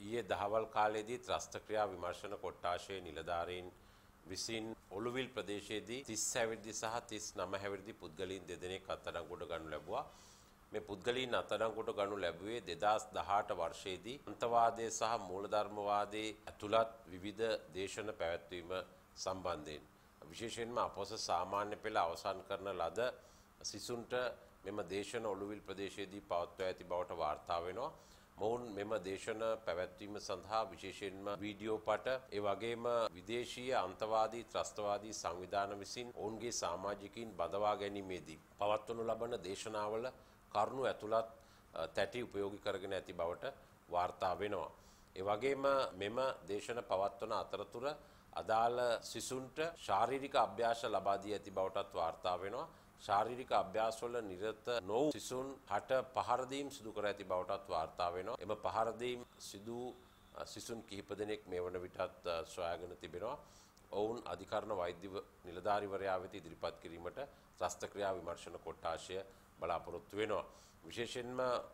ඊයේ දහවල් කාලයේදී ත්‍රස්ත ක්‍රියා විමර්ශන කොට්ටාශයේ නිලධාරීන් විසින් ඔළුවිල් ප්‍රදේශයේදී 30 හැවිරිදි සහ 39 හැවිරිදි පුද්ගලයන් දෙදෙනෙක් අත්අඩංගුවට ගනු ලැබුවා. මේ පුද්ගලයන් අත්අඩංගුවට ගනු ලැබුවේ 2018 වර්ෂයේදී අන්තවාදයේ සහ මූලධර්මවාදයේ ඇතුළත් විවිධ දේශන පැවැත්වීම සම්බන්ධයෙන්. විශේෂයෙන්ම අපොස සාමාන්‍ය පෙළ අවසන් කරන ලද සිසුන්ට මෙම දේශන ඔළුවිල් ප්‍රදේශයේදී පවත්වා ඇති බවට වාර්තා වෙනවා. මොවුන් මෙම දේශන පැවැත්වීම සඳහා විශේෂයෙන්ම වීඩියෝ පට ඒ වගේම විදේශීය අන්තවාදී ත්‍රස්තවාදී සංවිධාන විසින් ඔවුන්ගේ සමාජිකයින් බඳවා ගැනීමේදී පවත්වනු ලබන දේශනාවල කරුණු ඇතුළත් තැටි උපයෝගී කරගෙන ඇති බවට වාර්තා වෙනවා. ඒ වගේම මෙම දේශන පවත්වන අතරතුර අදාළ සිසුන්ට ශාරීරික අභ්‍යාස ලබා දී ඇති බවටත් වාර්තා වෙනවා. ශාරීරික අභ්‍යාසවල නිරත නොවූ සිසුන් හට පහර දීම් සිදු කර ඇති බවටත් වාර්තා වෙනවා. එම පහර දීම් සිදු සිසුන් කිහිප දෙනෙක් මේ වන විටත් සොයාගෙන තිබෙනවා. ඔවුන් අධිකරණ වෛද්‍ය නිලධාරීවරයා වෙත ඉදිරිපත් කිරීමට ත්‍රස්ත ක්‍රියා විමර්ශන කොට්ටාශය බලාපොරොත්තු වෙනවා. විශේෂයෙන්ම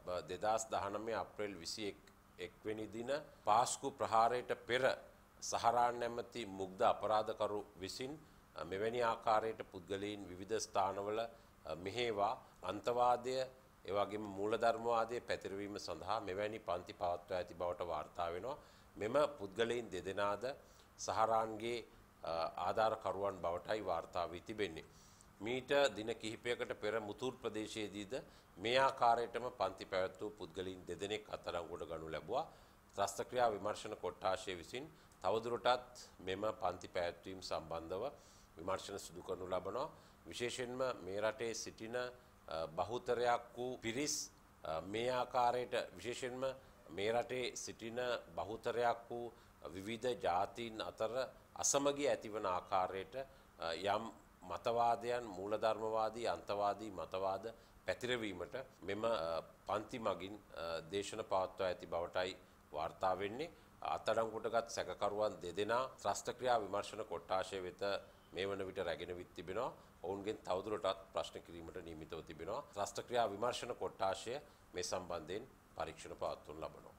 2019 අප්‍රේල් 21 වෙනි දින පාස්කු ප්‍රහාරයට පෙර සහරාන් නැමැති මුග්ධ අපරාධකරු විසින් මෙවැනි ආකාරයට පුද්ගලයන් විවිධ ස්ථානවල මෙහෙවා අන්තවාදය ඒ වගේම මූලධර්මවාදයේ පැතිරවීම සඳහා මෙවැනි පන්ති පවත්වා ඇති බවට වාර්තා වෙනවා. මෙම පුද්ගලයන් දෙදෙනාද සහරාන්ගේ ආධාරකරුවන් බවටයි වාර්තා වී තිබෙන්නේ. මීට දින කිහිපයකට පෙර මුතුර් ප්‍රදේශයේදීද මේ ආකාරයටම පන්ති පැවැත් වූ පුද්ගලයන් දෙදෙනෙක් අත්අඩංගුවට ගනු ලැබුවා. ත්‍රස්ත ක්‍රියා විමර්ශන කොට්ටාශය විසින් තවදුරටත් මෙම පන්ති පැවැත්වීම සම්බන්ධව විමර්ශන සිදු කරනු ලබනවා. විශේෂයෙන්ම මේ රටේ සිටින බහුතරයක් වූ පිරිස් මේ ආකාරයට විශේෂයෙන්ම මේ රටේ සිටින බහුතරයක් වූ විවිධ ජාතීන් අතර අසමගිය ඇතිවන ආකාරයට යම් මතවාදයන් මූලධර්මවාදී අන්තවාදී මතවාද පැතිරවීමට මෙම පන්ති මගින් දේශන පවත්වා ඇති බවටයි වාර්තා වෙන්නේ. අත්අඩංගුවටගත් සැකකරුවන් දෙදෙනා ත්‍රස්ත ක්‍රියා විමර්ශන කොට්ටාශය වෙත මේ වන විට රැගෙන විත් තිබෙනවා. ඔවුන්ගෙන් තවදුරටත් ප්‍රශ්න කිරීමට නියමිතව තිබෙනවා. ත්‍රස්ත ක්‍රියා විමර්ශන කොට්ටාශය මේ සම්බන්ධයෙන් පරීක්ෂණ පවත්වනු ලබනවා.